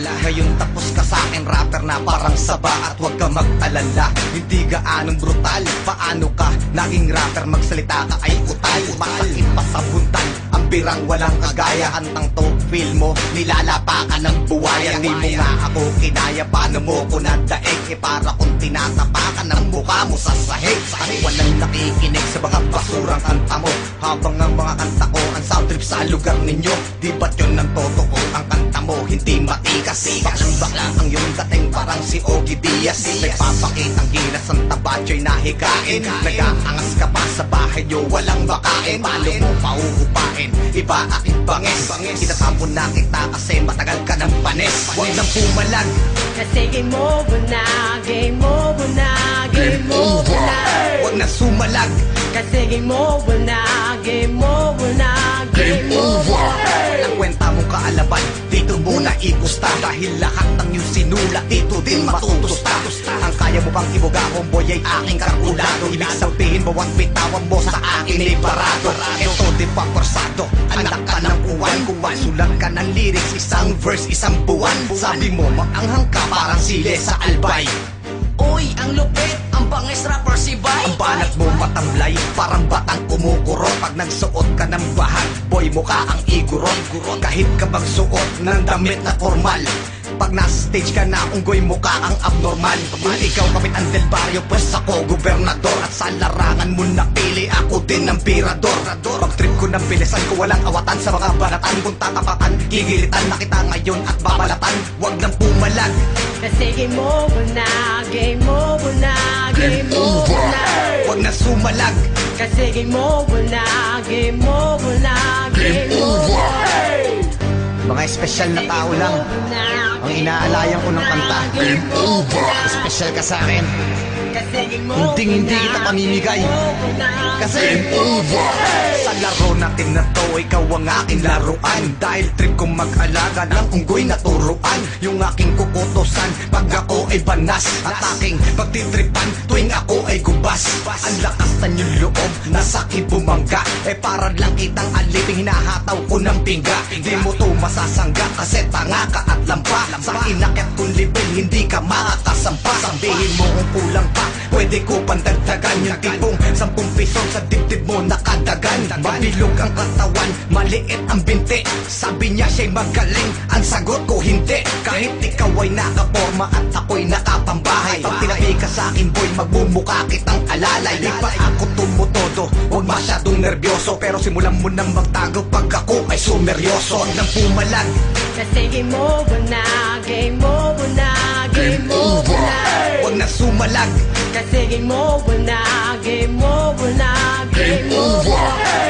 Ngayon tapos ka sa akin, rapper na parang saba. At huwag ka mag-alala, hindi gaanong brutal. Paano ka naging rapper, magsalita ka ay utal. Masakit pa sa buntal, ang birang walang kagaya. Antang to, feel mo, nilalapa ka ng buwaya. Di mo nga ako kinaya, paano mo ko nadaig? Para kung tinatapakan ng mukha mo sa sahig. Walang nakikinig sa mga basurang kanta mo, habang ang mga kanta ko ang sound trip sa lugar ninyo. Di ba't yun ang totoo? Ang kanta mo hindi matikas. Baklang-bakla ang iyong dating parang si Ogie Diaz. Nagpapakitang ginas ang tabatyo'y nahigain. Nag-aangas ka pa sa bahay nyo, walang bakain. Paano mo pauupain? Iba aking bangis. Kinatapon na kita kasi matagal ka ng panis. Huwag nang pumalag, kasi game over na, game over na, game over na. huwag na sumalag, Kasi game over na, game over na, game over. walang kwenta mong kaalaban, dito muna igusta. Dahil lahat ng iyong sinulat, dito din matutusta. Ang kaya mo pang ibuga, homeboy, ay aking kalkulado. Ibig sabihin bawat bitawan mo sa akin ay parado. Ito di pa korsado, anak ka ng uwan. Kung sulat ka ng lyrics, isang verse, isang buwan. Sabi mo, maanghang ka parang sile sa albay. Uy, ang lupit, ang bangis rapper si Bay. Ang banat mo matamlay, parang batang kumukurot. Pag nagsuot ka ng bahag, boy, mukha ang iguron. Kahit ka magsuot ng damit na formal, pag nasa stage ka na, unggoy mukha ang abnormal. Kung ikaw kapit ang del barrio, pues ako gobernador. At sa larangan mo napili, ako din ang pirador. Pag trip ko ng bilisan ko, walang awatan sa mga balatan. Kung tatapakan, gigilitan na kita ngayon at babalatan. Huwag nang pumalag, Kasi game over na, game over na, game over na. huwag na sumalag, Kasi game over na, game over na, game over. mga espesyal na tao lang ang inaalayan ko ng kanta. Game over. Espesyal ka sa akin, Kasi game over hindi kita pamimigay. Kasi sa laro natin na to, ikaw ang aking laruan. Dahil trip kong mag-alaga ng unggoy na turuan. Yung aking kukutusan pag ako ay banas. At aking pagtitripan tuwing ako ay gubas. Ang lakas na yung loob, nasa bumangga. Para lang kitang aliping, hinahataw ko ng pingga. Di mo to masasangga kasi tanga ka at lampa. Sa inakyat kong level, hindi ka makakasampa. Sabihin mo kung kulang pa, pwede ko pandagdagan. Yung tipong 10 piso sa dibdib mo nakadagan. Mabilog ang katawan, maliit ang binti. Sabi niya siya'y magaling, ang sagot ko hindi. Kahit ikaw ay nakaporma at ako'y nakapambahay. Pag tinabi ka sa akin boy, magmumukha kitang alalay. Di pa ako tumutodo, huwag masyadong nervyoso. Pero simulan mo nang magtago pag ako ay sumeryoso. Huwag nang pumalag, Kasi game over na, game over na, game over na. huwag na sumalag, Kasi game over na, game over na, game over.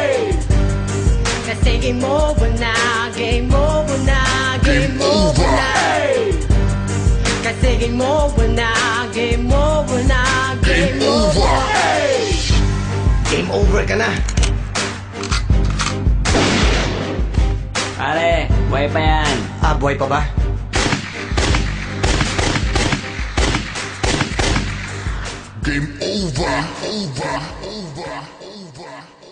Kasi game over na, game over na, game over na. Kasi game over na, game over na, game over. game over ka na. Pare, buhay pa yan. Buhay pa ba? Game over, over, over, over.